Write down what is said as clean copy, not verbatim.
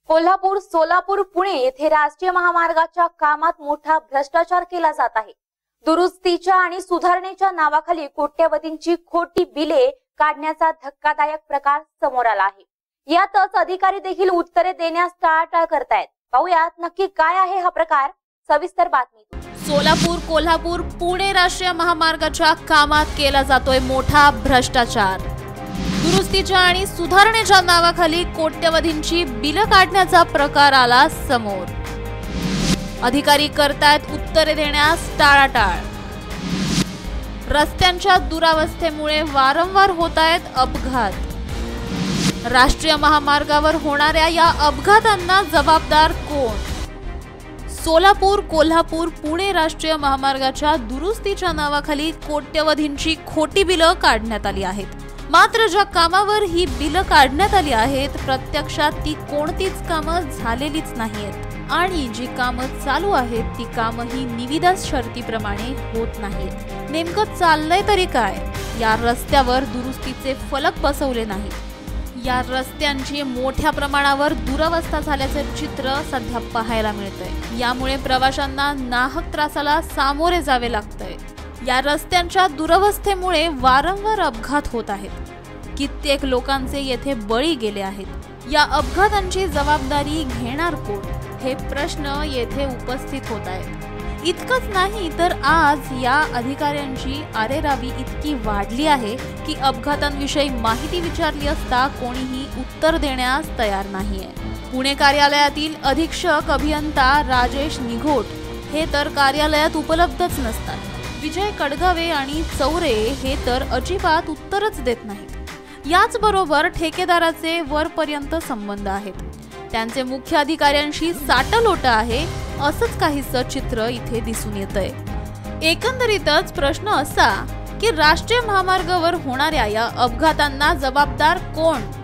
कोल्हापूर, सोलापूर, पुणे येथे राष्ट्रीय महामार्गाच्या कामात मोठा भ्रष्टाचार केला जात आहे। दुरुस्तीच्या आणि सुधारणेच्या नावाखाली कोट्यवधींची खोटी बिले काढण्याचा धक्कादायक प्रकार समोर आला आहे। यातच अधिकारी देखील उत्तरे देण्यास टाळाटाळ करतायत। पाहूयात नक्की काय आहे हा प्रकार, सविस्तर बातमी। सोलापूर, कोल्हापूर, पुणे राष्ट्रीय महामार्गाच्या कामात केला जातोय मोठा भ्रष्टाचार। दुरुस्तीच्या आणि सुधारणेच्या नावाखाली कोट्यवधींची बिलं काढण्याचा प्रकार आला समोर। अधिकारी करतायत उत्तरे देण्यास टाळाटाळ। रस्त्यांच्या दुरावस्थेमुळे वारंवार होतायत अपघात। राष्ट्रीय महामार्गावर होणाऱ्या या अपघातांना जबाबदार कोण? सोलापूर, कोल्हापूर, पुणे राष्ट्रीय महामार्गाच्या दुरुस्तीच्या नावाखाली कोट्यवधींची खोटी बिलं काढण्यात आली आहेत। मात्र ज्या कामावर ही बिलं काढण्यात आली आहेत प्रत्यक्षात ती कोणतीच कामं झालेलीच नाहीत आणि जी कामं चालू आहेत ती कामं ही निविदा शर्तीप्रमाणे होत नाहीत। नेमकं चाललंय तरी काय? या रस्त्यावर दुरुस्तीचे फलक बसवले नाहीत। या रस्त्यांची मोठ्या प्रमाणावर दुरावस्था झाल्याचे चित्र सध्या पाहायला मिळतंय। यामुळे प्रवाशांना नाहक त्रासाला सामोरे जावे लागतंय। या रस्त्यांच्या दुरावस्थेमुळे वारंवार अपघात होत आहेत। कित्येक लोकांचे येथे बळी गेले आहेत। या अपघातांची जबाबदारी घेणार कोण? हे प्रश्न येथे उपस्थित होत आहेत। इतकंच नाही तर आज या अधिकाऱ्यांची आरेरावी इतकी वाढली आहे की अपघातांविषयी माहिती विचारली असता कोणीही उत्तर देण्यास तयार नाहीये। पुणे कार्यालयातील अधीक्षक अभियंता राजेश निघोट हे तर कार्यालयात उपलब्धच नसतात। विजय कडगावे आणि चौरे हे तर अजिबात उत्तरच देत नाहीत। याच बरोबर ठेकेदाराचे वरपर्यंत संबंध आहेत। त्यांचे मुख्य अधिकाऱ्यांशी साटलोट आहे असंच काहीसं चित्र इथे दिसून येतंय। एकंदरीतच प्रश्न असा की राष्ट्रीय महामार्गावर होणाऱ्या या अपघातांना जबाबदार कोण?